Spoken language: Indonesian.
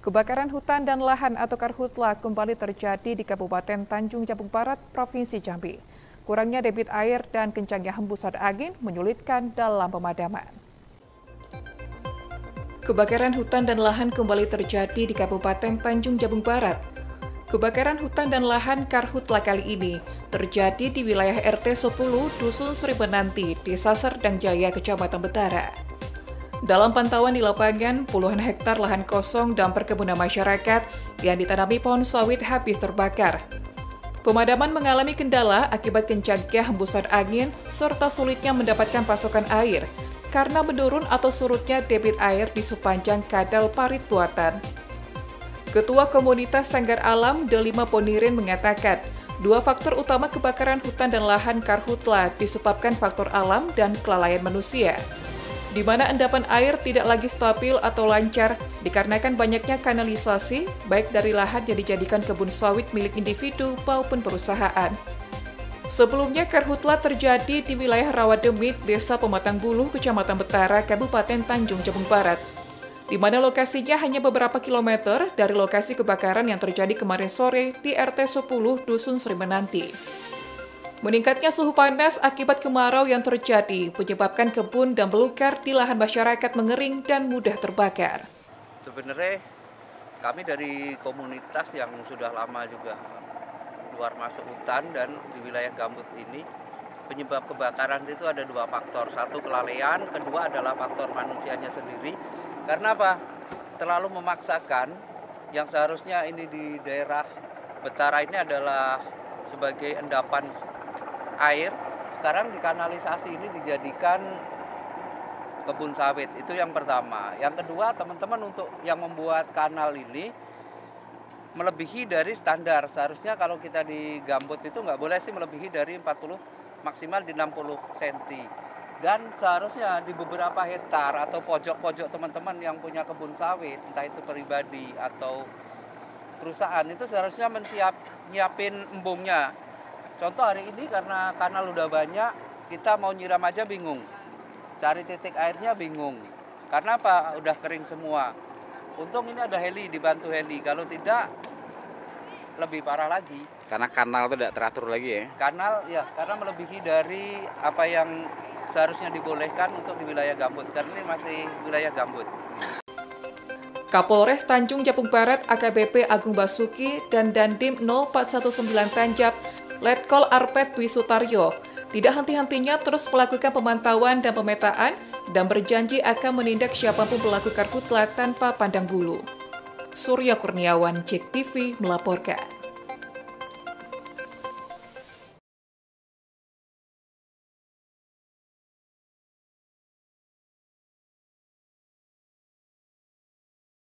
Kebakaran hutan dan lahan atau karhutla kembali terjadi di Kabupaten Tanjung Jabung Barat, Provinsi Jambi. Kurangnya debit air dan kencangnya hembusan angin menyulitkan dalam pemadaman. Kebakaran hutan dan lahan kembali terjadi di Kabupaten Tanjung Jabung Barat. Kebakaran hutan dan lahan karhutla kali ini terjadi di wilayah RT 10 Dusun Sri Benanti, Desa Serdang Jaya, Kecamatan Betara. Dalam pantauan di lapangan, puluhan hektar lahan kosong dan perkebunan masyarakat yang ditanami pohon sawit habis terbakar. Pemadaman mengalami kendala akibat kencangnya hembusan angin serta sulitnya mendapatkan pasokan air karena menurun atau surutnya debit air di sepanjang kadal parit buatan. Ketua Komunitas Sanggar Alam Delima Ponirin mengatakan, dua faktor utama kebakaran hutan dan lahan karhutla disebabkan faktor alam dan kelalaian manusia, di mana endapan air tidak lagi stabil atau lancar dikarenakan banyaknya kanalisasi, baik dari lahan yang dijadikan kebun sawit milik individu maupun perusahaan. Sebelumnya, karhutla terjadi di wilayah Rawademit, Desa Pematang Buluh, Kecamatan Betara, Kabupaten Tanjung Jabung Barat, di mana lokasinya hanya beberapa kilometer dari lokasi kebakaran yang terjadi kemarin sore di RT 10 Dusun Sri Benanti. Meningkatnya suhu panas akibat kemarau yang terjadi menyebabkan kebun dan belukar di lahan masyarakat mengering dan mudah terbakar. Sebenarnya kami dari komunitas yang sudah lama juga keluar masuk hutan dan di wilayah gambut ini, penyebab kebakaran itu ada dua faktor. Satu, kelalaian, kedua adalah faktor manusianya sendiri. Karena apa? Terlalu memaksakan yang seharusnya ini di daerah Betara ini adalah sebagai endapan air, sekarang di kanalisasi ini dijadikan kebun sawit. Itu yang pertama. Yang kedua, teman-teman untuk yang membuat kanal ini melebihi dari standar. Seharusnya kalau kita di gambut itu nggak boleh sih melebihi dari 40, maksimal di 60 cm. Dan seharusnya di beberapa hektar atau pojok-pojok teman-teman yang punya kebun sawit, entah itu pribadi atau perusahaan, itu seharusnya nyiapin embungnya. Contoh hari ini karena kanal udah banyak, kita mau nyiram aja bingung. Cari titik airnya bingung. Karena apa? Udah kering semua. Untung ini ada heli, dibantu heli. Kalau tidak, lebih parah lagi. Karena kanal itu tidak teratur lagi ya? Kanal, ya, karena melebihi dari apa yang seharusnya dibolehkan untuk di wilayah gambut. Karena ini masih wilayah gambut. Kapolres Tanjung Jabung Barat AKBP Agung Basuki dan Dandim 0419 Tanjab Letkol Arpet Dwi Sutaryo tidak henti-hentinya terus melakukan pemantauan dan pemetaan dan berjanji akan menindak siapapun pelaku karhutla tanpa pandang bulu. Surya Kurniawan, JEK TV melaporkan.